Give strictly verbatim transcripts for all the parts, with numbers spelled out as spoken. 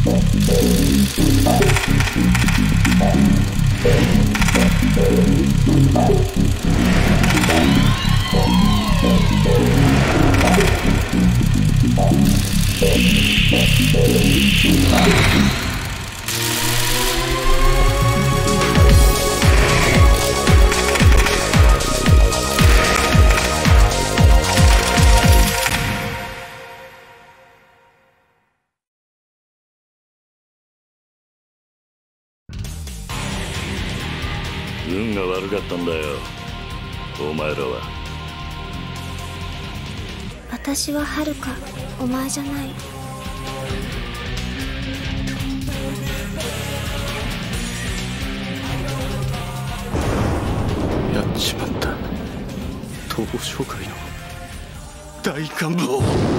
運が悪かったんだよ、お前らは。 私は遥か、お前じゃない。 やっちまった。東方商会の大幹部を。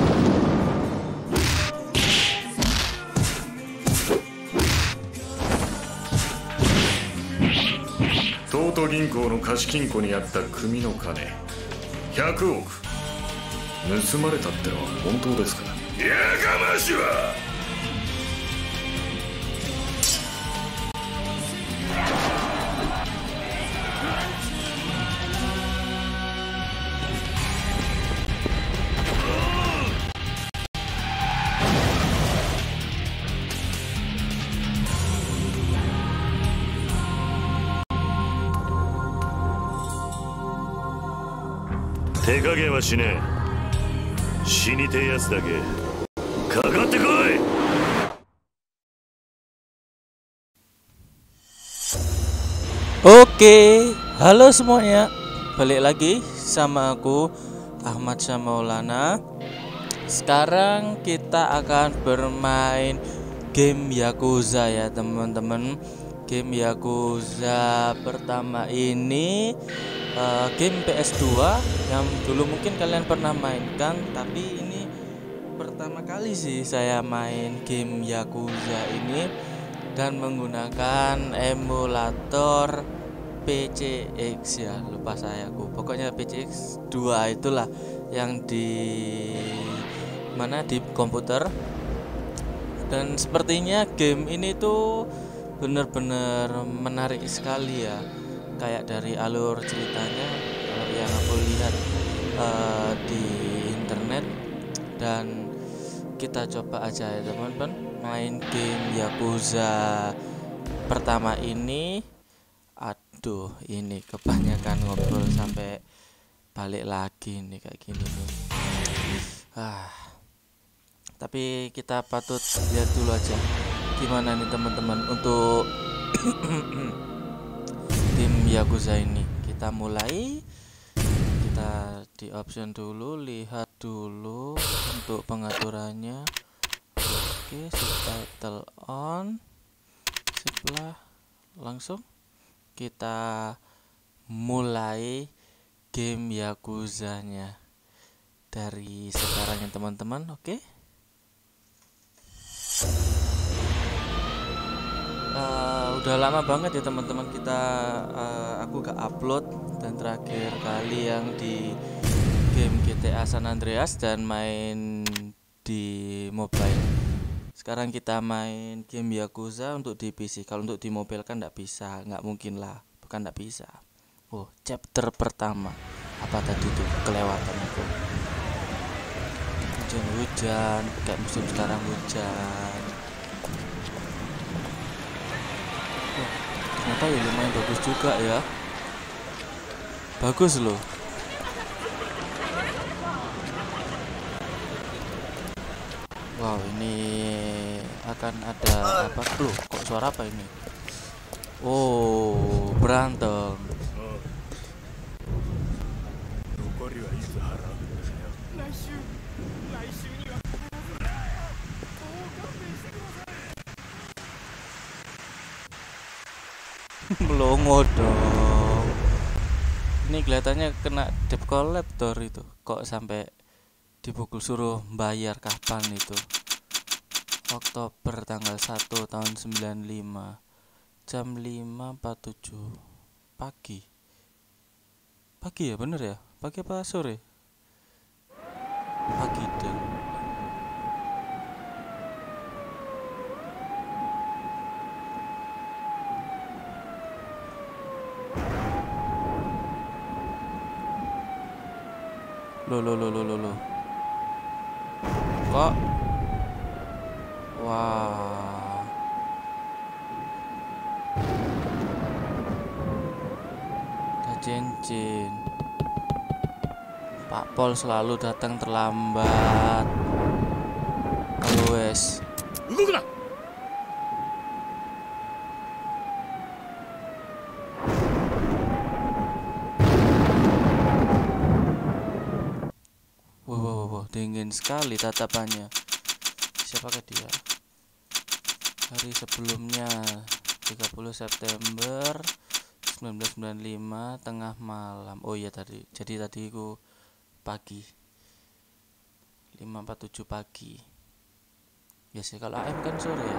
東都銀行の貸金庫にあった組の金ひゃくおく盗まれたってのは本当ですか？やかましは手加減はしねえ。死にてえやつだけかかってこい。 Oke, halo semuanya, balik lagi sama aku Ahmad Syamaulana. Sekarang kita akan bermain game Yakuza ya teman-teman. Game Yakuza pertama ini uh, game P S dua yang dulu mungkin kalian pernah mainkan, tapi ini pertama kali sih saya main game Yakuza ini dan menggunakan emulator P C X ya, lupa saya aku. Pokoknya P C X dua itulah yang di mana di komputer. Dan sepertinya game ini tuh bener-bener menarik sekali ya, kayak dari alur ceritanya uh, yang aku lihat uh, di internet. Dan kita coba aja ya teman-teman main game Yakuza pertama ini. Aduh, ini kebanyakan ngobrol sampai balik lagi nih kayak gini nih. Ah, tapi kita patut lihat dulu aja gimana nih teman-teman untuk tim Yakuza ini. Kita mulai, kita di option dulu, lihat dulu untuk pengaturannya. Oke, subtitle on, setelah langsung kita mulai game Yakuzanya dari sekarang ya teman-teman. Oke. Uh, udah lama banget ya teman-teman kita uh, aku gak upload, dan terakhir kali yang di game G T A San Andreas dan main di mobile. Sekarang kita main game Yakuza untuk di P C. Kalau untuk di mobile kan nggak bisa, nggak mungkin lah, bukan nggak bisa. Oh, chapter pertama apa tadi tuh kelewatan aku. Hujan-hujan, kayak musim sekarang hujan. Oh, ternyata ya lumayan bagus juga ya. Bagus loh. Wow, ini akan ada apa? Loh, kok suara apa ini? Oh, berantem. Melongo dong. Ini kelihatannya kena debt collector itu. Kok sampai dipukul, suruh bayar kapan itu? Oktober tanggal satu tahun sembilan lima jam lima empat puluh tujuh pagi. Pagi ya, bener ya? Pagi apa sore? Pagi deh. Loh, loh, loh, loh, loh, loh. Kok? Wah. Ada cincin. Pak Pol selalu datang terlambat. Wes. Wow, wow, wow, dingin sekali tatapannya. Siapakah dia? Hari sebelumnya, tiga puluh September seribu sembilan ratus sembilan puluh lima, tengah malam. Oh iya tadi. Jadi tadi aku pagi. lima empat puluh tujuh pagi. Biasanya kalau A M kan sore ya.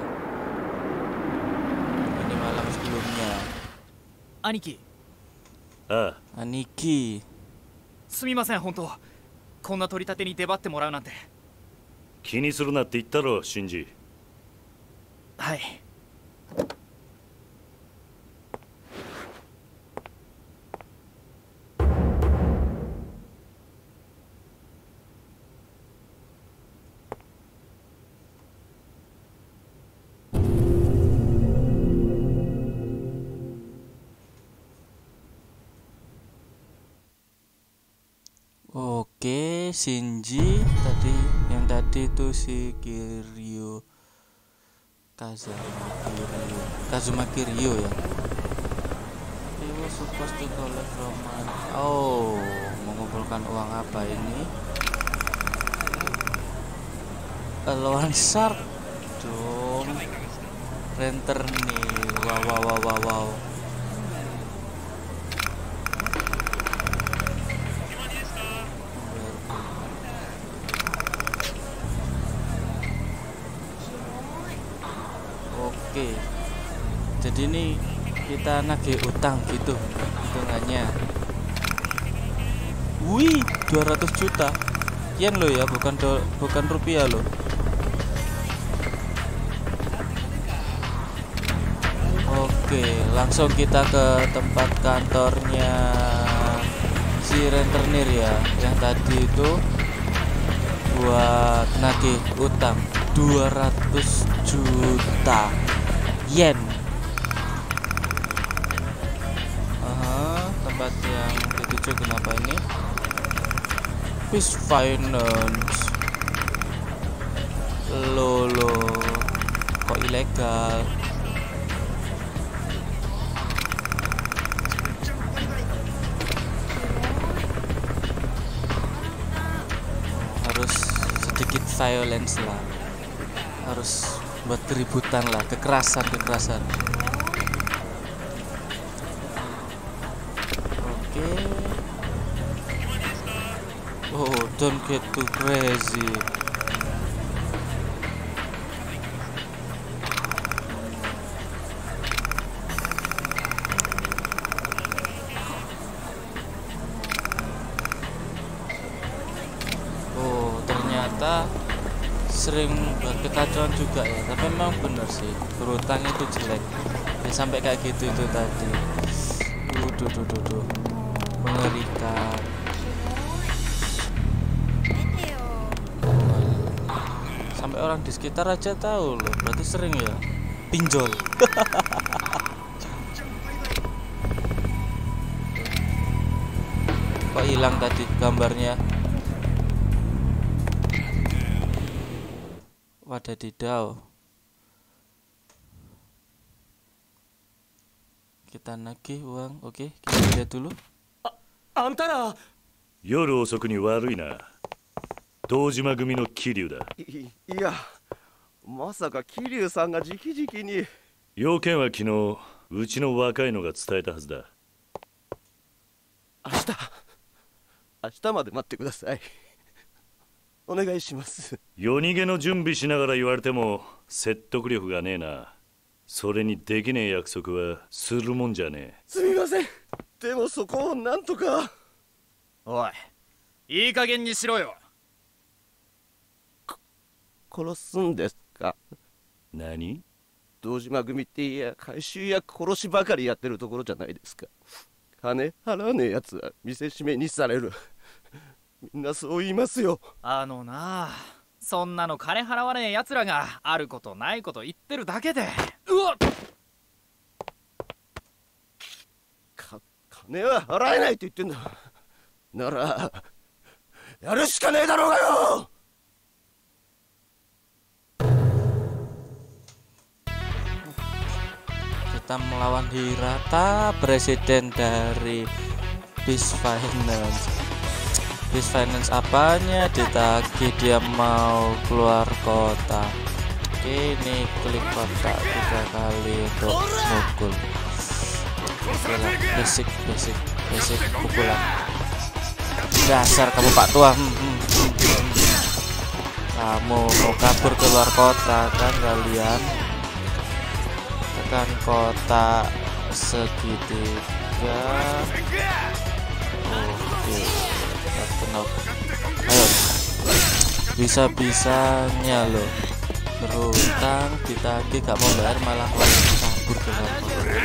Ini malam sebelumnya. Aniki. Ah, Aniki. すみません、本当。こんな取り立てに出張ってもらうなんて。 気にするなって言ったろ、シンジ。 はい。 Oke, Shinji tadi yang tadi itu si Kiryu Kazuma Kiryu Kazuma Kiryu ya. He was supposed to collect from man. Oh, mengumpulkan uang apa ini? A loan shark dong. Renter nih. Wow wow wow wow wow. Oke, jadi ini kita nagih utang gitu hitungannya. Wih, dua ratus juta yen lo ya, bukan do, bukan rupiah lo. Oke, langsung kita ke tempat kantornya si rentenir ya, yang tadi itu buat nagih utang dua ratus juta yen. Aha, tempat yang dituju kenapa ini? Peace Finance. Lolo, kok ilegal? Harus sedikit violence lah. Harus buat keributan lah, kekerasan kekerasan. Oke. Okay. Oh, don't get too crazy. Oh, ternyata sering buat kekacauan juga ya, tapi memang bener sih berutang itu jelek ya, sampai kayak gitu itu tadi. Duh, duh, duh, duh. Mengerikan. Sampai orang di sekitar aja tahu loh, berarti sering ya pinjol. Kok hilang tadi gambarnya? Wadadidaw. Kita nagih uang. Oke, kita lihat dulu. あんたら。 夜遅くに悪いな。堂島組の桐生だ。 い、いや、まさか桐生さんが直々に。 要件は昨日うちの若いのが伝えたはずだ。 明日明日まで待ってください。お願いします。 夜逃げの準備しながら言われても説得力がねえな。それにできねえ約束はするもんじゃねえ。 すみません。でもそこをなんとか。 おい、いい加減にしろよ。 殺すんですか？ 何？ 堂島組っていや回収や殺しばかりやってるところじゃないですか。金払わねえやつは見せしめにされる。 みんなそう言いますよ。 あのな、そんなの金払わねえ奴らがあることないこと言ってるだけで。うわっ、 か金は払えないって言ってんだ。ならやるしかねえだろうがよ。 Kita melawan Hirata, presiden dari Beast Finance. Beast Finance apanya? Ditagih dia mau keluar kota. Oke, ini klik kotak tiga kali untuk mukul. Oke lah, basic, basic, basic pukulan. Dasar kamu Pak Tua. Hmm, hmm, hmm, hmm. Kamu mau kabur keluar kota kan kalian? Tekan kotak segitiga. Oke, knock. Ayo, bisa-bisanya loh berutang ditagih gak mau bayar malah kabur keluar kota.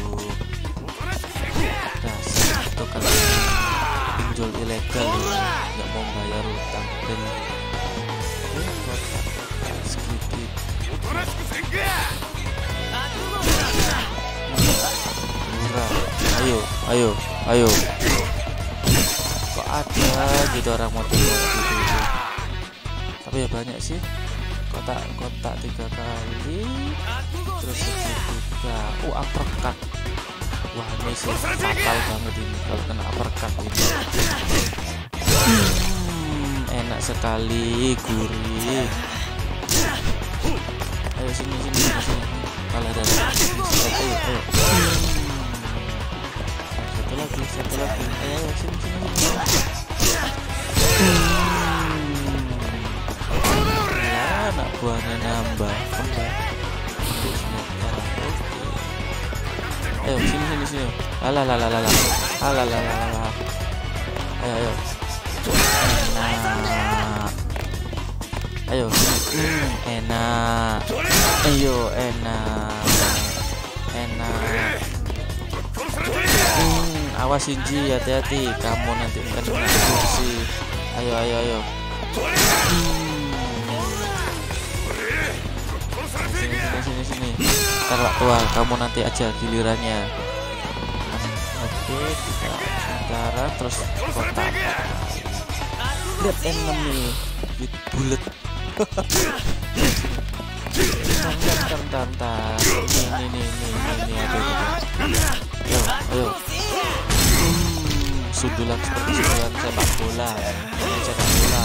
Dasar itu kalian pinjol ilegal nggak mau bayar utang dan ini kotak segitiga. Murah. Ayo, ayo, ayo. Kok ada gitu orang motor gitu, gitu. Tapi ya banyak sih. Kotak-kotak tiga kali. Terus segitiga. Oh, uppercut. Wah, ini sih fatal banget ini kalau kena uppercut ini. Hmm, enak sekali, gurih. Ayo sini sini sini. Kalah dari ayo, ayo. Satu lagi, satu lagi. Ayo, ayo sini sini. Ya, anak buahnya nambah kembali. Ayo sini sini sini. Alah lah lah lah lah. Alah lah lah lah. Ayo ayo. Enak. Ayo sini. Hmm, enak. Ayo enak. Enak. Hmm, awas Shinji, hati-hati. Kamu nanti kena kursi. Ayo ayo ayo. Hmm. Sini sini sini sini. Ntar Pak Tua, kamu nanti aja gilirannya. Oke, kita sekarang terus kotak. Red enemy with bullet. Bentar, bentar, bentar. Ini, ini, ini, ini, ini, aduh, aduh. Ayo, ayo. Hmm, sundulan seperti sundulan sepak bola. Ini sepak bola.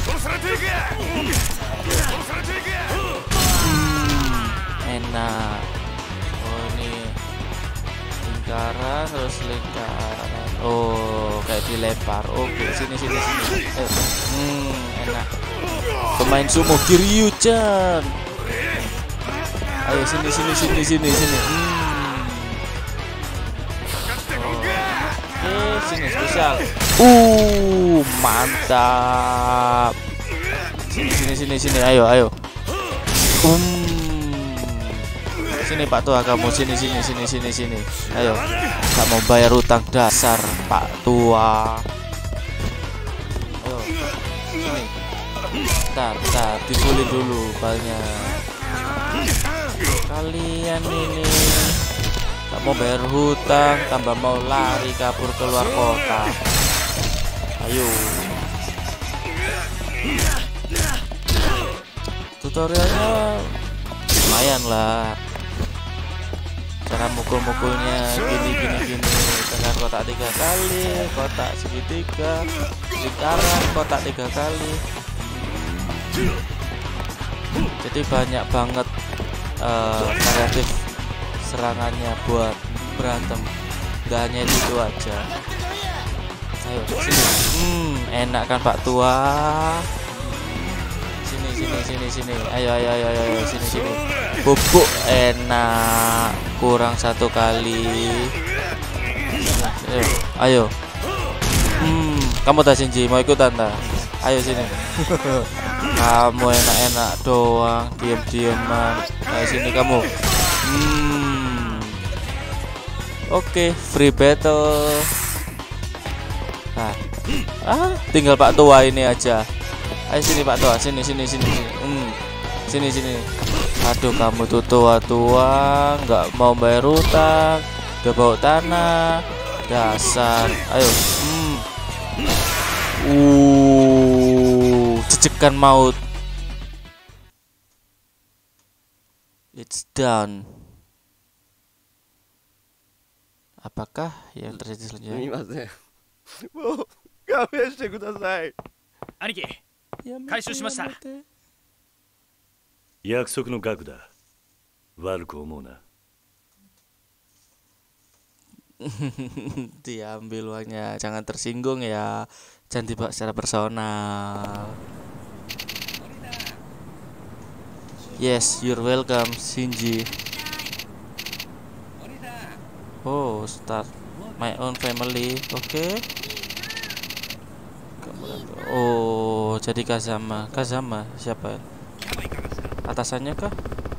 Hmm, enak. Oh, ini lingkaran, terus lingkaran. Oh, kayak dilempar. Oke, sini, sini, sini. Ayo. Hmm, enak. Pemain sumo Kiryu-chan. Ayo sini sini sini sini sini. Hmm. Oh. Oke, sini spesial. Uh, mantap. Sini sini sini sini. Ayo ayo. Um. Sini Pak Tua kamu sini sini sini sini sini. Ayo. Gak mau bayar utang dasar Pak Tua. Ayo. Sini. Bentar, bentar, dipulih dulu banyak. Kalian ini tak mau bayar hutang, tambah mau lari kabur keluar kota. Ayo. Tutorialnya lumayan lah. Cara mukul-mukulnya gini gini gini. Tekan kotak tiga kali, kotak segitiga, lingkaran, kotak tiga kali. Jadi banyak banget uh, variatif serangannya buat berantem. Gak hanya itu aja. Ayo sini. Hmm, enak kan Pak Tua. Sini sini sini sini. Ayo ayo ayo ayo sini sini. Bubuk enak. Kurang satu kali. Ayo ayo. Hmm, kamu tak Shinji mau ikutan tak? Ayo sini. Kamu enak-enak doang, diam-diaman. Ayo sini kamu. Hmm. Oke, okay, free battle. Nah, Ah, tinggal Pak Tua ini aja. Ayo sini Pak Tua, sini sini sini sini. Hmm. Sini sini. Aduh, kamu tuh tua-tua, nggak mau bayar utang, udah bawa tanah. Dasar. Ayo. Hmm. Uh, cecekan maut. It's done. Apakah yang terjadi selanjutnya? すみません。もう勘弁してください。 兄貴、回収しました。 約束の額だ。悪く思うな。 Diambil uangnya, jangan tersinggung ya. Jangan dibawa secara personal. Yes, you're welcome, Shinji. Oh, start my own family. Oke. Okay. Oh, jadi Kazama. Kazama siapa? Atasannya kah?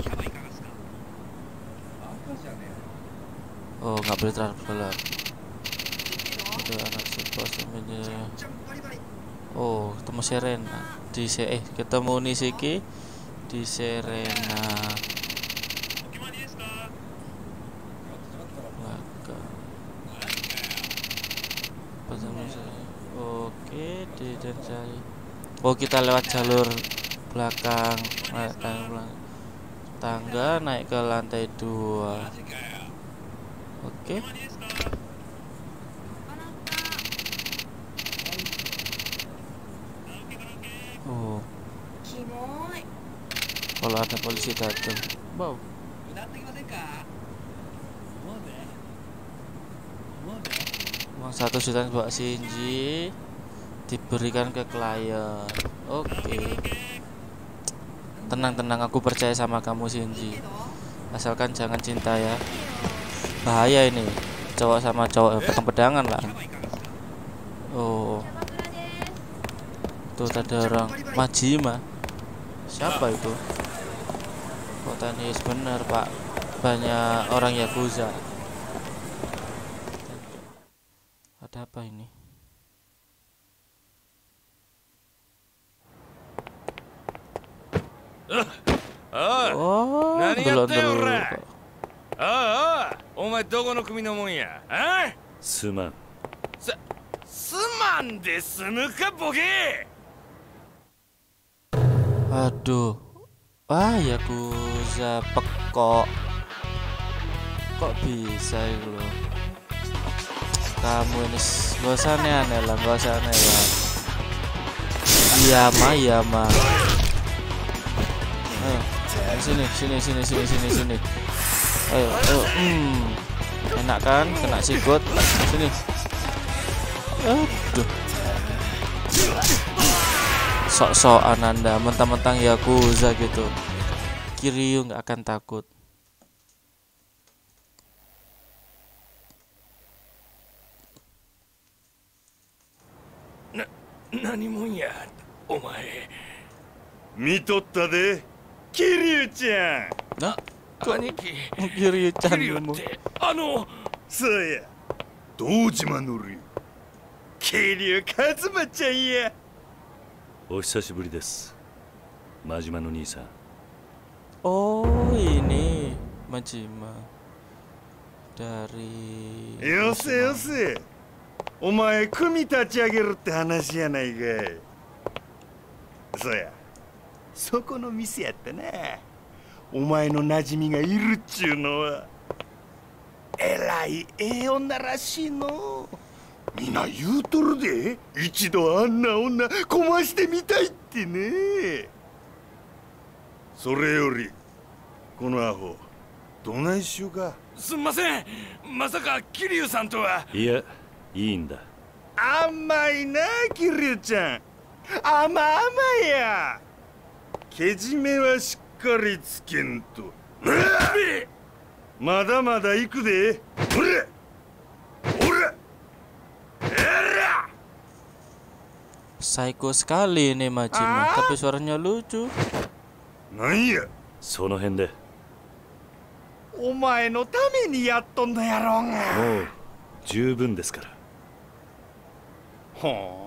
Oh, nggak boleh terlalu gelap. Ada anak bos namanya. Oh, ketemu Serena di se eh ketemu Nishiki di Serena. Oke, di dan saya. Oh, kita lewat jalur belakang, belakang tangga naik ke lantai dua. Oke. Oh. Kalau ada polisi datang, wow. Uang satu juta buat Shinji diberikan ke klien. Oke. Tenang-tenang, aku percaya sama kamu Shinji. Asalkan jangan cinta ya. Bahaya ini, cowok sama cowok pedang-pedangan lah. Oh, tuh ada orang Majima. Siapa itu? Botanis bener Pak, banyak orang Yakuza. Ada apa ini? Oh, dulu-dulu. ああ、お前どこの組のもんや。ああ、すまん。す、すまんで済むかボケ。 Aduh. Wah, Yakuza pekok. Kok bisa itu loh. Kamu ini gak usah aneh-aneh lah, gak usah aneh lah. Iya mah, iya mah. Ayo, sini, sini, sini, sini, sini, sini. Ayo, ayo, hmm, enak kan, kena sikut, sini. Aduh, sok-sokan Anda, mentang-mentang Yakuza gitu. Kiryu nggak akan takut. Na, nani mon ya, omae. 見とったで、桐生ちゃん。 な、 兄貴、 Kiryuちゃんも。 あの、そうや、堂島のる。桐生一馬ちゃんや。お久しぶりです。真島の兄さん。 Oh, ini Majima dari. よせよせ。お前組立ち上げるって話やないかい。そうや。そこの店やったな。お前の馴染みがいるっちゅうのはえらいええ女らしいの。みんな言うとるで、一度あんな女こましてみたいってね。それよりこのアホどないしようか。すんません、まさか桐生さんとは。いや、いいんだ。甘いな桐生ちゃん、甘々や。けじめはしっかりつけんと。まだまだ行くで。ほれほれ。 Psycho sekali ini Majima, tapi suaranya lucu. なんや、その辺で。お前のためにやっとんのやろうが。もう十分ですから。はあ。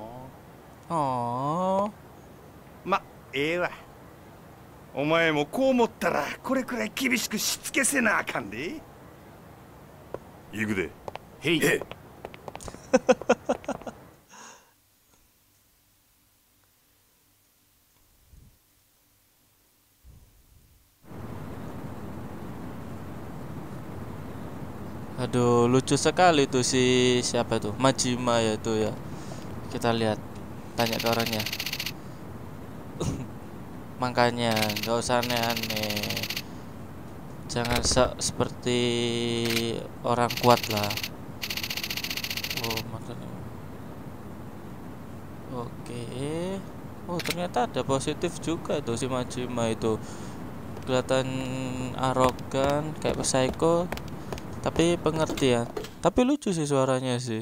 Oh. ま、ええわ。お前もこう思ったらこれくらい厳しくしつけせなあかんで。行くで。 へい。 Aduh, lucu sekali tuh si siapa tuh? Majima ya tuh ya. Kita lihat, tanya ke orangnya. Makanya nggak usah aneh-aneh. Jangan se seperti orang kuat lah. Oh, makanya. Oke. Oh, ternyata ada positif juga tuh si Majima itu. Kelihatan arogan kayak psycho. Tapi pengertian, tapi lucu sih suaranya sih.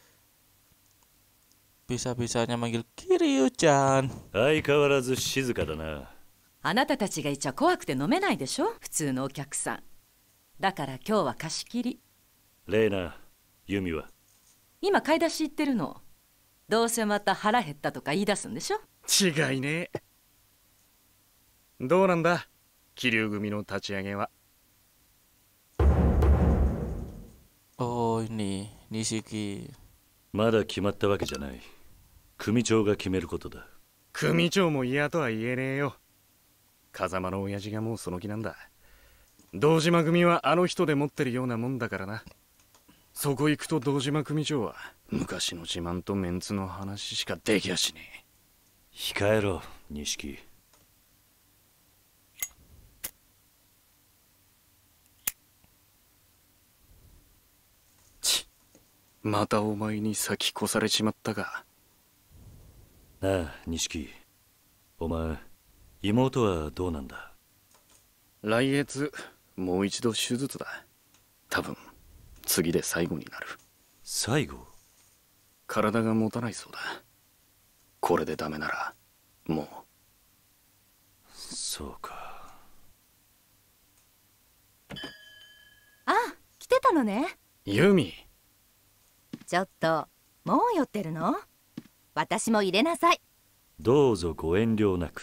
Bisa-bisanya manggil Kiryu-chan. 相変わらず静かだな。 あなたたちがいちゃ怖くて飲めないでしょ、普通のお客さん。だから今日は貸し切り。 レイナ、ユミは今買い出し行ってるの。どうせまた腹減ったとか言い出すんでしょ。 違いねえ。どうなんだ、桐生組の立ち上げは。 Oh ini Nishiki. まだ決まったわけじゃない。組長が決めることだ。 組長も嫌とは言えねえよ。風間の親父がもうその気なんだ。堂島組はあの人で持ってるようなもんだからな。そこ行くと堂島組長は昔の自慢とメンツの話しかできやしねえ。 控えろ、錦。 またお前に先越されちまったか。 なあ、錦。お前、妹はどうなんだ？ 来月、もう一度手術だ。多分、次で最後になる。 最後？ 体が持たないそうだ。これでダメなら、もう。 そうか。 あ、来てたのね。 ユミ。 ちょっともう酔ってるの？私も入れなさい。 どうぞご遠慮なく。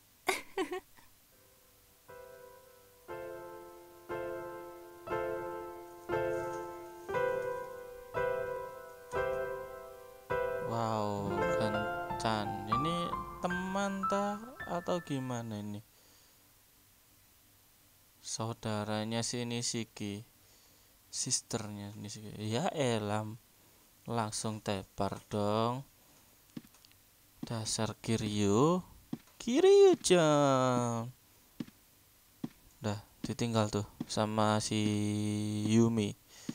Wow, kencan. Ini teman tah atau gimana ini? Saudaranya si Nishiki, sisternya Nishiki. Ya elam. Langsung tepar dong. Dasar Kiryu. Kiryu-chan. Udah ditinggal tuh sama si Yumi.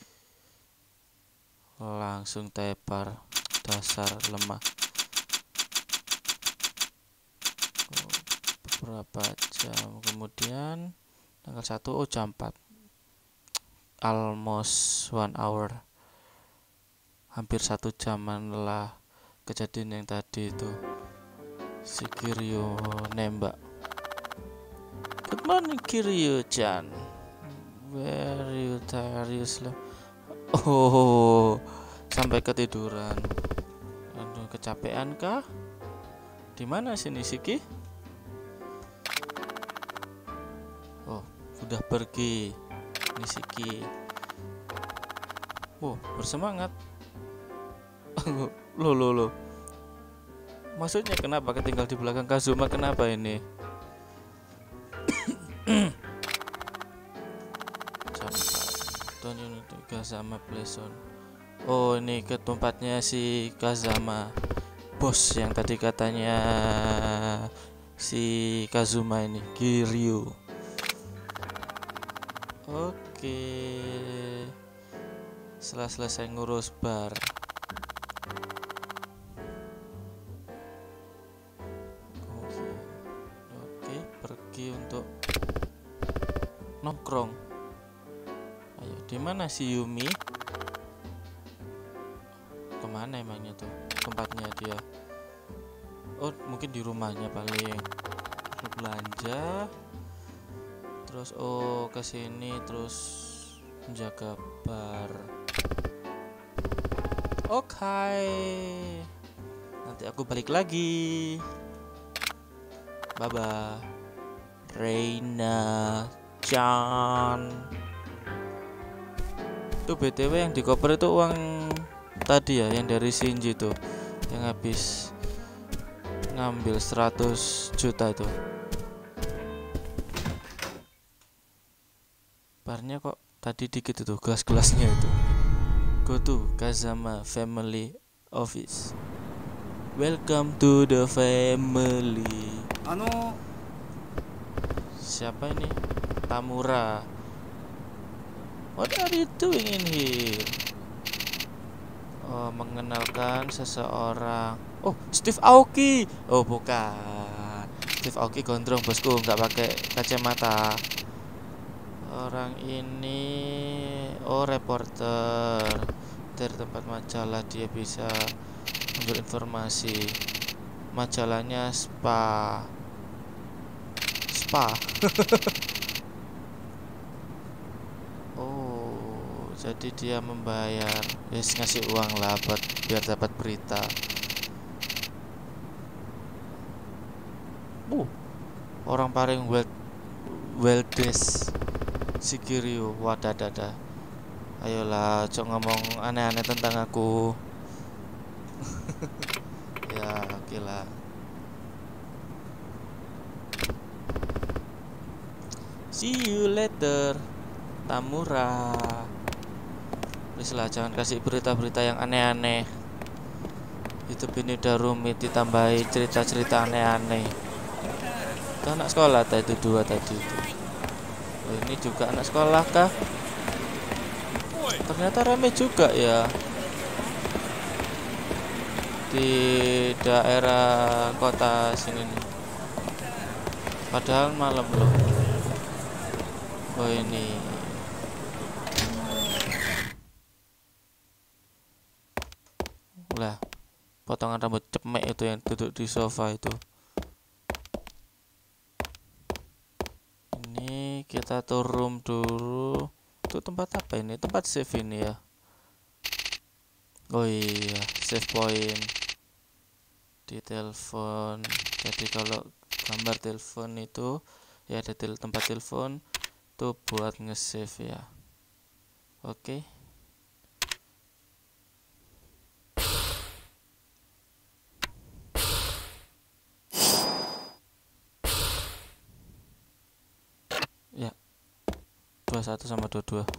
Langsung tepar. Dasar lemah. Oh, beberapa jam kemudian tanggal satu, oh jam empat. Almost one hour. Hampir satu jaman lah kejadian yang tadi itu si Kiryu nembak. Good morning Kiryu-chan. Very tired. Oh, sampai ketiduran. Aduh, kecapean kah? Di mana sih Nishiki? Oh, sudah pergi Nishiki. Oh, bersemangat. Loh loh loh. Maksudnya kenapa ketinggal di belakang Kazuma? Kenapa ini? Tonyo Kazama Pleson. Oh, ini ke tempatnya si Kazama, bos yang tadi katanya si Kazuma ini, Kiryu. Oke. Setelah selesai ngurus bar. Untuk nongkrong. Ayo, di mana si Yumi? Kemana emangnya tuh tempatnya dia? Oh, mungkin di rumahnya paling. Terus belanja. Terus oh ke sini terus menjaga bar. Oke. Okay. Nanti aku balik lagi. Bye bye. Reina Chan. Itu B T W yang di koper itu uang tadi ya, yang dari Shinji tuh, yang habis ngambil seratus juta itu. Barnya kok tadi dikit itu gelas-gelasnya itu. Go to Kazama Family Office. Welcome to the family. Ano, siapa ini? Tamura. What are you doing in here? Oh, mengenalkan seseorang. Oh, Steve Aoki. Oh, bukan. Steve Aoki gondrong bosku, nggak pakai kacamata. Orang ini, oh reporter dari tempat majalah, dia bisa ambil informasi. Majalahnya Spa. Spa. Oh, jadi dia membayar, yes, ngasih uang lah buat biar dapat berita. Uh, orang paling well well dressed si Kiryu. Wadadada. Ayolah, cok ngomong aneh-aneh tentang aku. Ya, oke lah. See you later, Tamura. Please lah, jangan kasih berita-berita yang aneh-aneh. Hidup ini udah rumit, ditambahi cerita-cerita aneh-aneh. Itu anak sekolah tadi, itu dua tadi itu. Oh, ini juga anak sekolah kah? Ternyata rame juga ya di daerah kota sini nih. Padahal malam loh. Oh ini. Lah, potongan rambut cemek itu yang duduk di sofa itu. Ini kita turun dulu. Itu tempat apa ini? Tempat save ini ya. Oh iya, save point di telepon. Jadi kalau gambar telepon itu ya ada tel tempat telepon tuh buat nge-save ya. Oke. Ya. dua puluh satu sama dua puluh dua.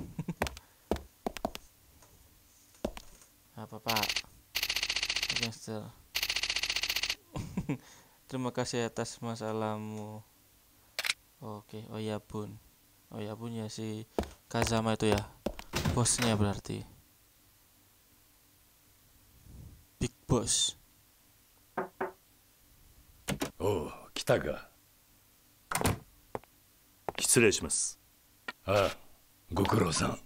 Apa Pak? Gangster. Terima kasih atas masalahmu. Oke, oh ya Bun. Oh ya Bun ya, si Kazama itu ya. Bosnya berarti. Big Boss. Oh, 来たか。失礼します。ああ、ご苦労さん。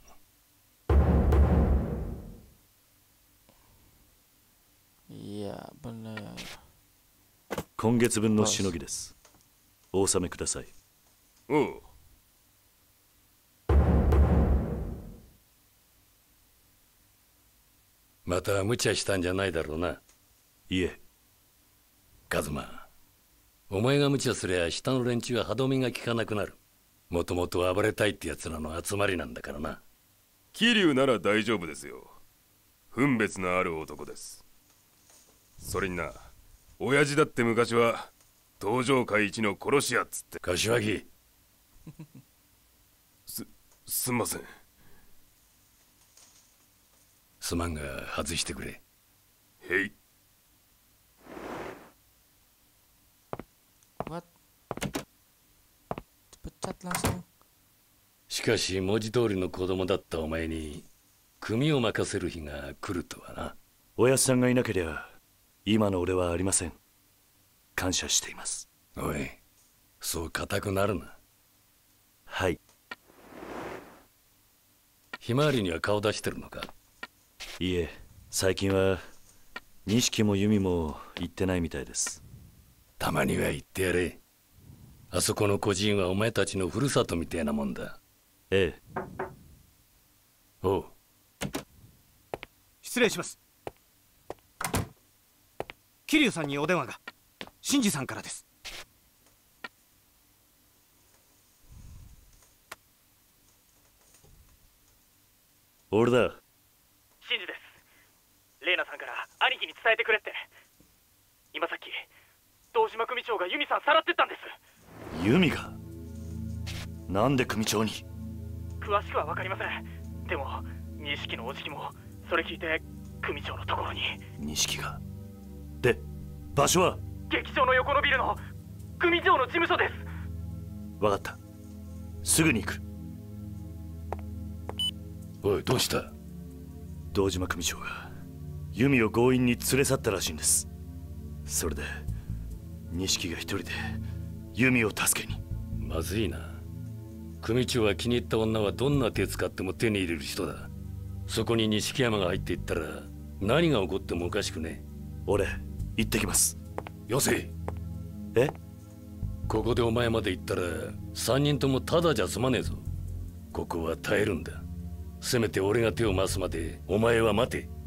いや、benar。 今月分のしのぎです。お納めください。 おう。 また無茶したんじゃないだろうな。いえ。カズマ、お前が無茶すりゃ下の連中は歯止めが効かなくなる。もともと暴れたいってやつらの集まりなんだからな。 桐生なら大丈夫ですよ。分別のある男です。それにな、親父だって昔は東上界一の殺し屋っつって。 柏木。 す、すんません。 すまんが外してくれ。 へい。 What? Dipecat langsung. しかし文字通りの子供だったお前に組を任せる日が来るとはな。 おやっさんがいなけりゃ今の俺はありません。感謝しています。 おい、そう固くなるな。 はい。 ひまわりには顔出してるのか？ いえ、最近は錦も弓も行ってないみたいです。 たまには行ってやれ。あそこの孤児院はお前たちのふるさとみたいなもんだ。 ええ。 おう。 失礼します。 桐生さんにお電話が。シンジさんからです。 俺だ。 シンジです。レイナさんから兄貴に伝えてくれって。今さっき堂島組長がユミさんさらってったんです。 ユミが？なんで組長に？ 詳しくは分かりません。でも錦のおじきもそれ聞いて組長のところに。 錦が？で場所は？ 劇場の横のビルの組長の事務所です。 分かった、すぐに行く。 おい、どうした？ 堂島組長がユミを強引に連れ去ったらしいんです。それで錦が一人でユミを助けに。 まずいな。組長は気に入った女はどんな手使っても手に入れる人だ。そこに錦山が入っていったら何が起こってもおかしくね。 俺行ってきます。 よせ。 え？ ここでお前まで行ったら三人ともただじゃ済まねえぞ。ここは耐えるんだ。せめて俺が手を回すまでお前は待て。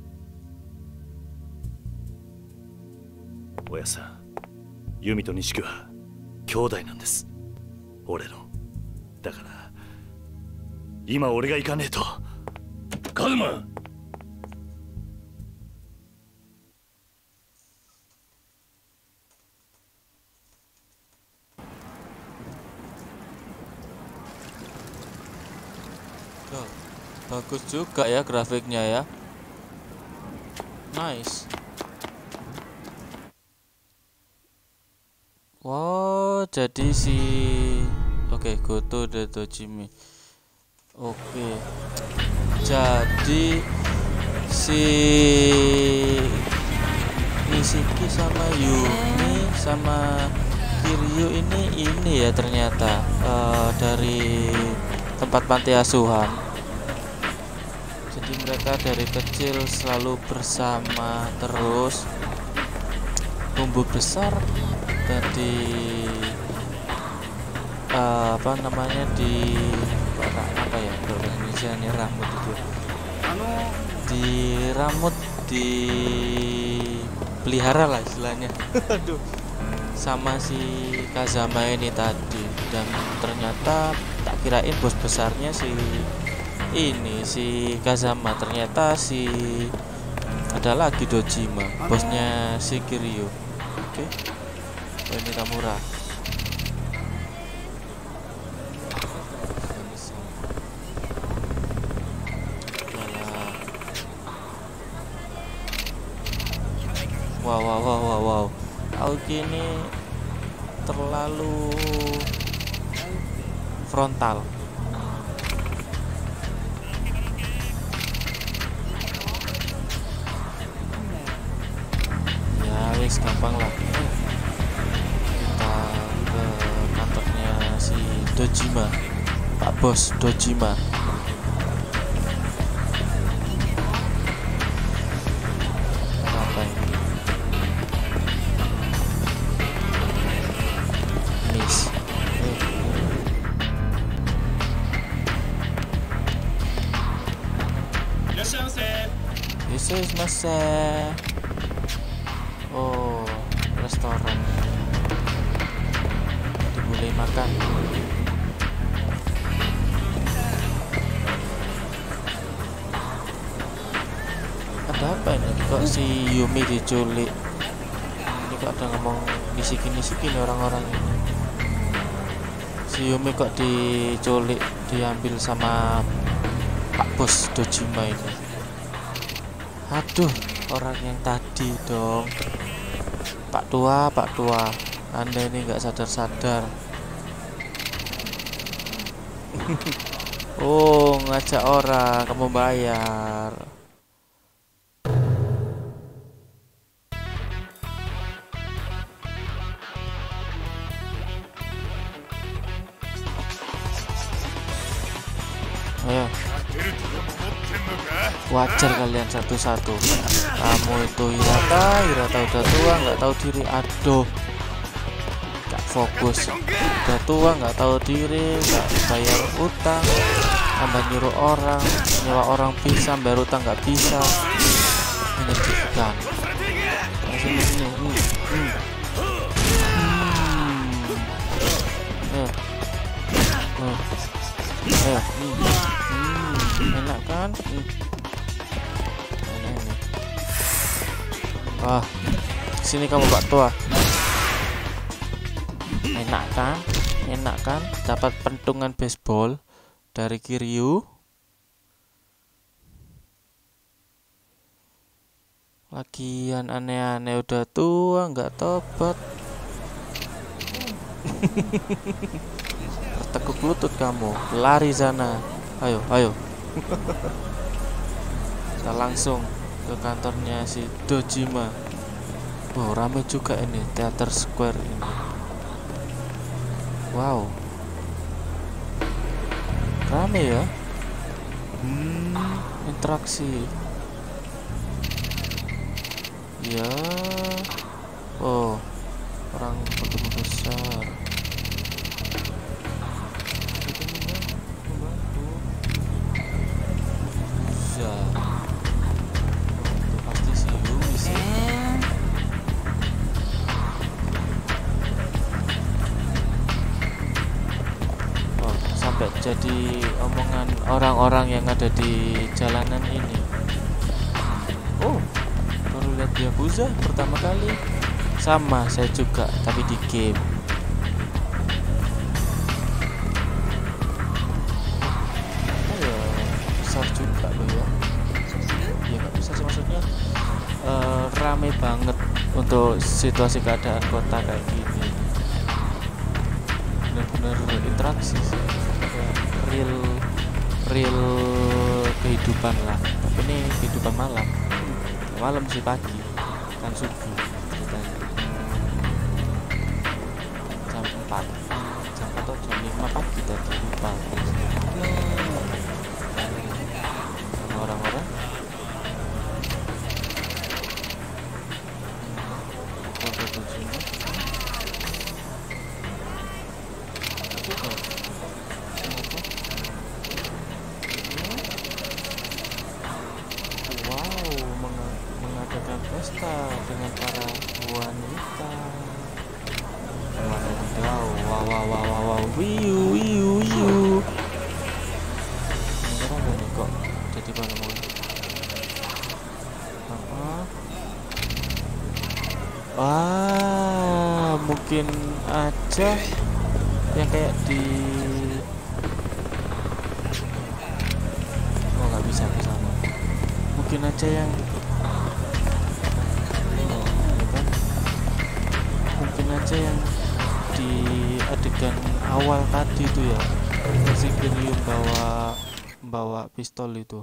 おやさん、ユミと錦は兄弟なんです。俺の。だから今俺が行かねえと。 カズマ！ Bagus juga ya grafiknya ya. Nice. Wow, jadi si Oke, okay, go to the Dojimi. Oke. Okay. Jadi si Nishiki sama Yumi sama Kiryu ini ini ya ternyata uh, dari tempat panti asuhan. Jadi mereka dari kecil selalu bersama terus tumbuh besar dan di uh, apa namanya di apa ya kalau Indonesia ini rambut itu di rambut di pelihara lah istilahnya. Aduh, sama si Kazama ini tadi. Dan ternyata tak kirain bos besarnya si ini si Kazama, ternyata si ada lagi Dojima, bosnya si Kiryu. Oke, okay. Oh, ini Tamura. Wow wow wow wow wow. Aoki ini terlalu frontal. Gampang lah, kita ke kantornya si Dojima, Pak Bos Dojima. Apa ini? Miss. This is Masa. Oh, restoran boleh makan. Ada apa ini? Kok si Yumi diculik? Ini kok ada ngomong nisikin-nisikin orang-orang ini. Si Yumi kok diculik, diambil sama Pak Bos Dojima ini. Aduh, orang yang tadi dong. Pak tua, Pak tua, Anda ini nggak sadar-sadar. Oh, ngajak orang, kamu bayar. Ayo. Wajar kalian satu-satu. Kamu itu Hirata, Hirata udah tua nggak tahu diri. Aduh, nggak fokus. Udah tua nggak tahu diri, nggak bayar utang, tambah nyuruh orang, nyewa orang bisa, bayar utang nggak bisa. Menyedihkan. sini sini. Hmm. Hmm. Hmm. Eh. Eh. Eh. Hmm. Hmm. Enak kan? Hmm. Enak ini. Wah, sini kamu Pak Tua. Enak kan? Enak kan? Dapat pentungan baseball dari Kiryu. Lagian aneh-aneh udah tua nggak tobat. Tekuk lutut kamu, lari sana. Ayo, ayo. Kita langsung ke kantornya si Dojima. Oh, rame juga ini Theater Square ini. Wow, rame ya. Hmm, interaksi. Ya, oh, orang bertubuh besar. Bisa. Itu pasti si Yumi sih. Oh, sampai jadi omongan orang-orang yang ada di jalanan ini. Oh, lihat Yakuza pertama kali. Sama saya juga, tapi di game. Ayo, besar juga loh ya. Ya nggak bisa sih, maksudnya uh, rame banget untuk situasi keadaan kota kayak gini. Bener-bener interaksi sih, real real kehidupan lah. Tapi ini kehidupan malam. Malam sih, pagi kan subuh ceritanya. Jam empat jam empat atau jam lima pagi tadi, lupa. Sama orang-orang pesta dengan para wanita. Wow, wow, wow, wow, wow, wow, wiu, wiu, wiu. Beneran gak nih kok jadi balon? Uh-uh. Ah, mungkin aja yang kayak di. Oh, nggak bisa ke sana. Mungkin aja yang aja yang di adegan awal tadi itu ya, si Kiryu bawa bawa pistol itu.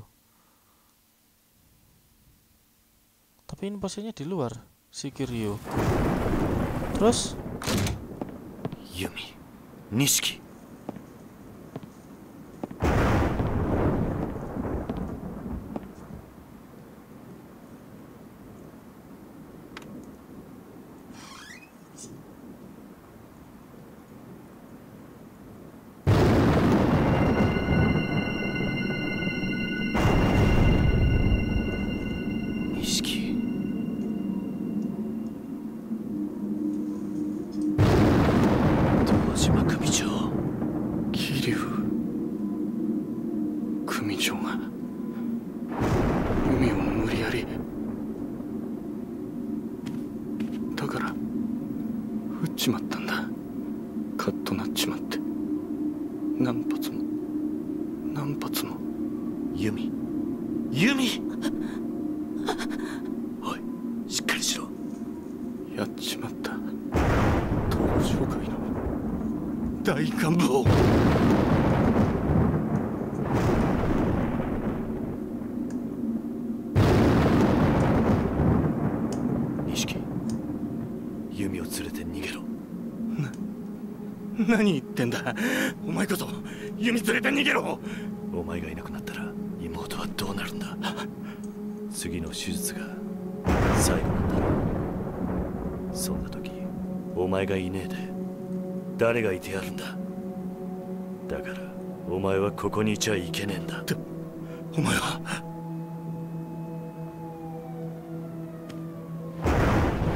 Tapi ini posisinya di luar si Kiryu. Terus Yumi, Nishiki. 何言ってんだ。お前こそ弓連れて逃げろ。 お前がいなくなったら妹はどうなるんだ。次の手術が最後なんだろう。そんな時お前がいねえで誰がいてやるんだ。だからお前はここにいちゃいけねえんだ。 お前は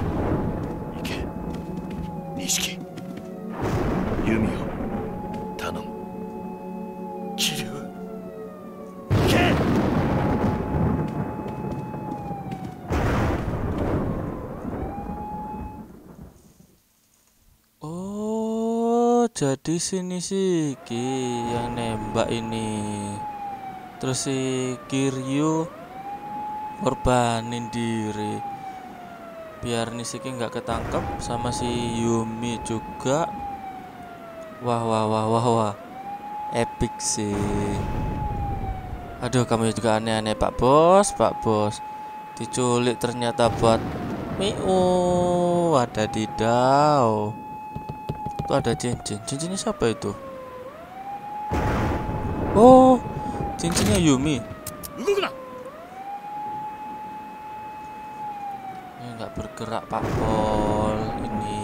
Jadi sini si Ki yang nembak ini. Terus si Kiryu korbanin diri biar Nishiki nggak ketangkep sama si Yumi juga. Wah wah wah wah wah, epic sih. Aduh, kamu juga aneh-aneh Pak Bos, Pak Bos. Diculik ternyata buat Miu. Ada didau. Tuh ada cincin. Cincinnya siapa itu? Oh, cincinnya Yumi. Ini nggak bergerak Pak Pol ini.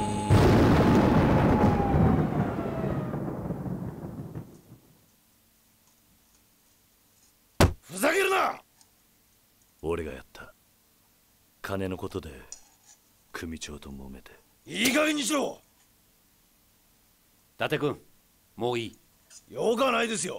Fuzagiruna! 俺がやった。金のことで組長と揉めて。いい加減にしろ。 伊達君、もういい。 用がないですよ。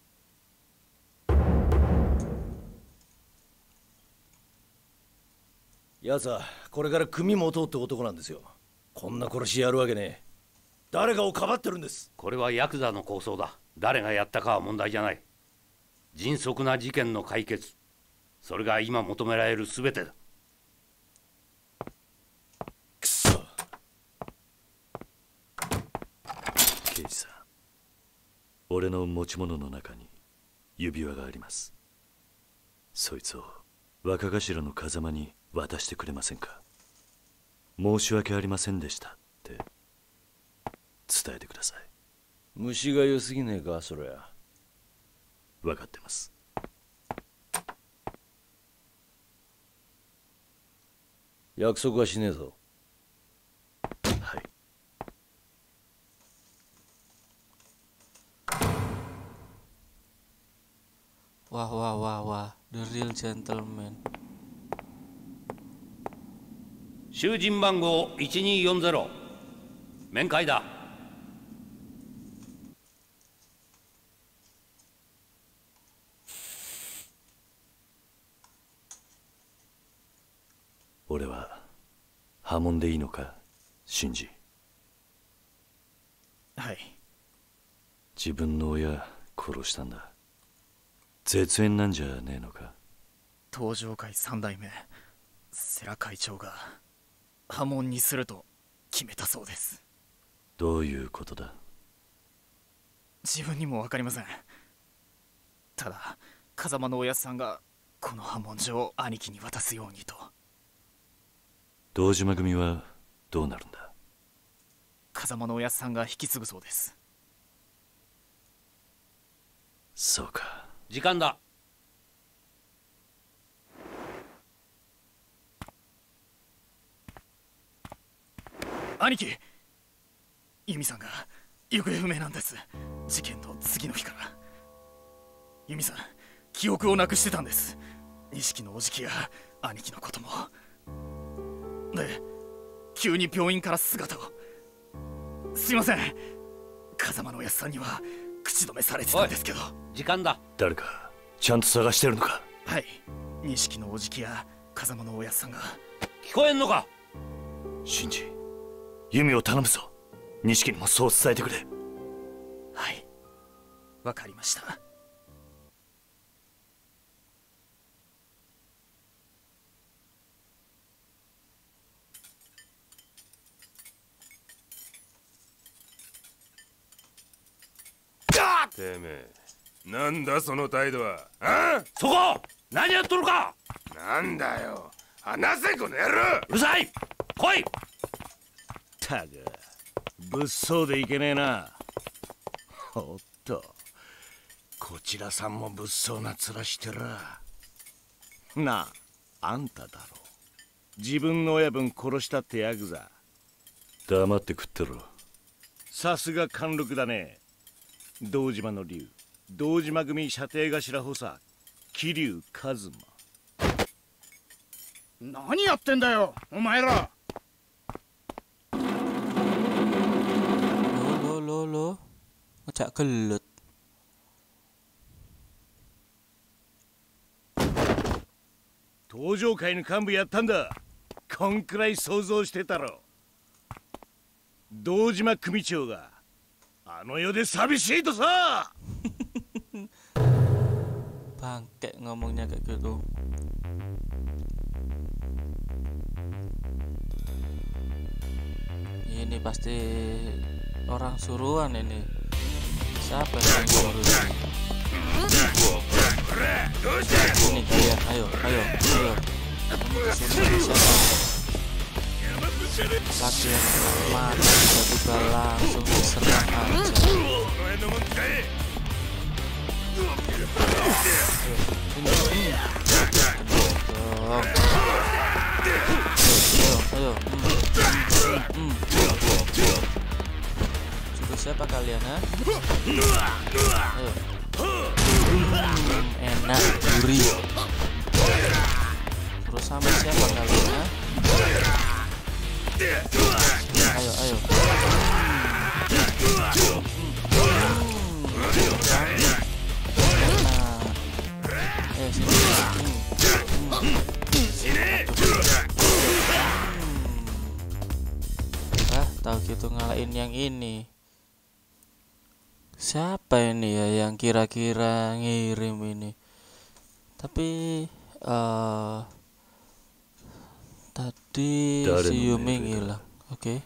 奴はこれから組持とうって男なんですよ。こんな殺しやるわけねえ。誰かをかばってるんです。 これはヤクザの構想だ。誰がやったかは問題じゃない。迅速な事件の解決、それが今求められる全てだ。 くそ。刑事さん、俺の持ち物の中に指輪があります。そいつを若頭の風間に渡してくれませんか。申し訳ありませんでしたって伝えてください。 虫が良すぎねえか、そりゃ。 分かってます。 約束はしねえぞ。 はい。 Wah wah wah wah, the real gentleman. 囚人番号いちにーよんゼロ、面会だ。 俺は破門でいいのか、シンジ。 はい。 自分の親殺したんだ。絶縁なんじゃねえのか。 東上会三代目世良会長が破門にすると決めたそうです。 どういうことだ。 自分にも分かりません。ただ風間のおやつさんがこの破門状を兄貴に渡すようにと。 堂島組はどうなるんだ。 風間のおやつさんが引き継ぐそうです。 そうか。 時間だ。 兄貴、由美さんが行方不明なんです。事件の次の日から。由美さん記憶をなくしてたんです。錦のおじきや兄貴のことも。で急に病院から姿を。すいません、風間のおやつさんには口止めされてたんですけど。 時間だ。 誰かちゃんと探してるのか。 はい、錦のおじきや風間のおやつさんが。 聞こえんのか。 シンジ、弓を頼むぞ。錦にもそう伝えてくれ。 はい、わかりました。 てめえ、なんだその態度は。ああ、 そこ何やっとるか。 なんだよ、話せこの野郎。 うるさい、来い。 たく物騒でいけねえな。おっと、こちらさんも物騒な面してら。なあ、あんただろ。自分の親分殺したってヤクザ。 黙って食ってろ。 さすが貫禄だね。堂島の竜、堂島組射程頭補佐桐生一馬。 何やってんだよお前ら。 lo lo lo ngejak gelut. 東上会の幹部やったんだ。こんくらい想像してたろ。堂島組長があの世で寂しいとさ。 Bangke ngomongnya kayak gitu. Ini pasti orang suruhan ini. Siapa yang suruh ini? Ini kalian, ayo, ayo, ayo. Kamu kesini siapa? Lagi yang mata tiba-tiba langsung diserang aja. Ayo, ayo, ayo. Cukup siapa kalian, ha? Ayo. Enak, gurih. Terus sama siapa kalian, ha? Ayo, ayo. Eh, sini. Ah, tahu gitu ngalahin yang ini. Siapa ini ya yang kira-kira ngirim ini? Tapi uh, tadi si Yumi hilang. Oke.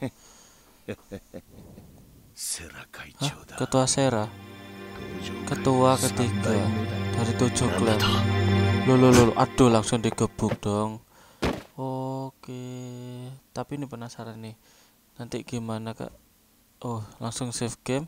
Hah? Ketua Sera. Ketua ketiga dari tujuh klan. Loh, loh, loh, aduh langsung digebuk dong. Oke, tapi ini penasaran nih. Nanti gimana kak? Oh, langsung save game.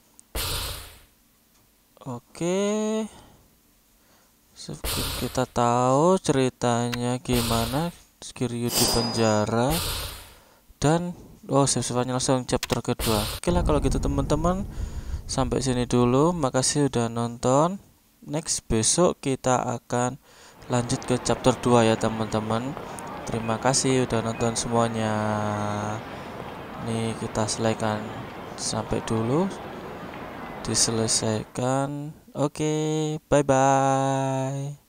Oke, save game. Kita tahu ceritanya gimana. Kiryu di penjara dan oh save-nya langsung chapter kedua. Oke lah kalau gitu teman-teman. Sampai sini dulu, makasih udah nonton. Next besok kita akan lanjut ke chapter dua ya teman-teman. Terima kasih udah nonton semuanya. Nih kita selesaikan sampai dulu. Diselesaikan. Oke, bye bye.